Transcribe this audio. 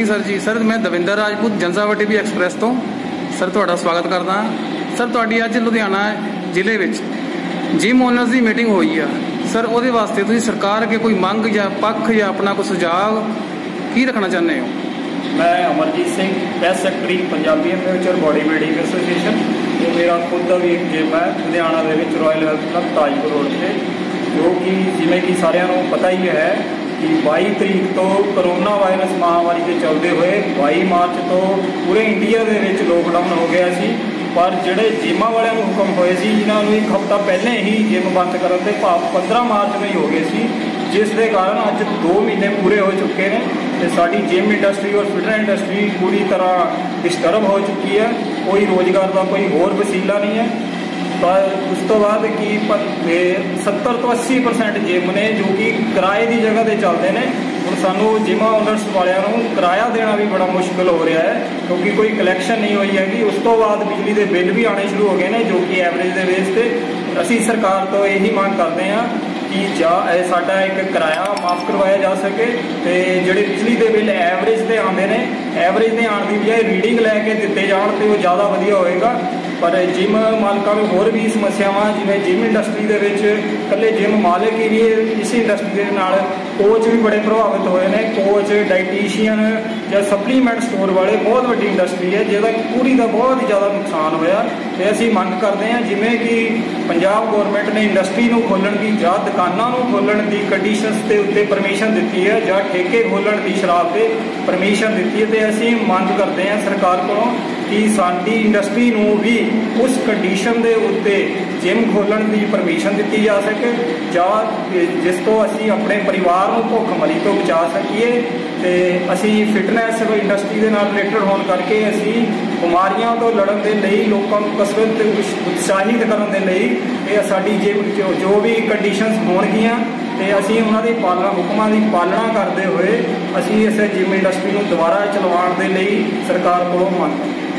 Sir जी। Sir मैं दविंदर राजपूत जनसभा TV express तो सर तुहाडा स्वागत करदा। सर तुहाडी अज लुधियाना जिले विच जिम ओनर्स की मीटिंग हुई है सर, ਉਹਦੇ वास्ते तुसीं सरकार अगे कोई मंग या पक्ष या अपना कोई सुझाव की रखना चाहते हो? मैं Amarjeet Singh, press secretary Punjabi amateur body building association. तो मेरा खुद का भी एक जिम है लुधियाना के royal health club Tajpur road से, जो कि जिमें कि सारिਆਂ ਨੂੰ पता ही है कि 22 तरीक तो करोना वायरस महामारी के चलते हुए 22 मार्च तो पूरे इंडिया के विच लॉकडाउन हो गया सी। पर जिहड़े जिमां वालिਆਂ ਨੂੰ हुक्म होए सी, जिन्हां ਨੂੰ एक हफ्ता पहले ही जिम बंद करन ते भाव 15 मार्च में ही हो गए सी, जिस दे कारण अज 2 महीने पूरे हो चुके हैं तो साडी जिम इंडस्ट्री और फिटनेस इंडस्ट्री पूरी तरह डिस्टर्ब हो चुकी है। कोई रोज़गार का कोई होर वसीला नहीं है। पर उस तो बाद कि 70 तो 80% जिम ने जो कि किराए की जगह पर चलते हैं। ਹੁਣ ਸਾਨੂੰ ਜਿਮ ਓਨਰਸ ਵਾਲਿਆਂ ਨੂੰ ਕਿਰਾਇਆ ਦੇਣਾ ਵੀ ਬੜਾ ਮੁਸ਼ਕਿਲ ਹੋ ਰਿਹਾ ਹੈ, ਕਿਉਂਕਿ ਕੋਈ ਕਲੈਕਸ਼ਨ ਨਹੀਂ ਹੋਈ ਹੈਗੀ। ਉਸ ਤੋਂ ਬਾਅਦ ਬਿਜਲੀ ਦੇ ਬਿੱਲ ਵੀ ਆਉਣੇ ਸ਼ੁਰੂ ਹੋ ਗਏ ਨੇ, ਜੋ ਕਿ ਐਵਰੇਜ ਦੇ ਬੇਸ ਤੇ ਅਸੀਂ ਸਰਕਾਰ ਤੋਂ ਇਹੀ ਮੰਗ ਕਰਦੇ ਹਾਂ कि साडा एक किराया माफ़ करवाया जा सके, तो जोड़े बिजली के बिल एवरेज से आते हैं, एवरेज के आने की बजाय रीडिंग लैके दिते जान तो वो ज़्यादा वधिया होएगा। पर जिम मालकों में होर भी समस्यावां, जिवें जिम इंडस्ट्री के कल्ले जिम मालिक ही नहीं, इस इंडस्ट्री के नाल कोच भी बड़े प्रभावित होए ने। कोच, डाइटिशियन या सप्लीमेंट स्टोर वाले बहुत वड्डी इंडस्ट्री है, जिहदा पूरी का बहुत ही ज़्यादा नुकसान होया। तो असीं मंग करते हैं जिवें कि पंजाब गौरमेंट ने इंडस्ट्री नूं खोलण की या दुकानां नूं खोलण की कंडीशनस के उत्ते परमिशन दी है, या ठेके खोलण की शराब से परमिशन दी है। तो असीं मंग करते हैं सरकार कोलों कि साडी इंडस्ट्री नूं भी उस कंडीशन के उत्ते जिम खोलण की परमिशन दी जा सके, या जिस तो असीं अपने परिवार नूं भुखमरी तो बचा सकीए। तो असीं फिटनेस इंडस्ट्री के नाल रिलेटेड होने करके असीं बीमारियों तो लड़न के लिए लोगों को कसरत उत्साहित करने के लिए साडी जिम जो भी कंडीशनस होणगियां तो असीं उन्हां दी पालना हुक्मां की पालना करते हुए असीं इस जिम इंडस्ट्री को दोबारा चलवाउण के लिए सरकार कोलों मंग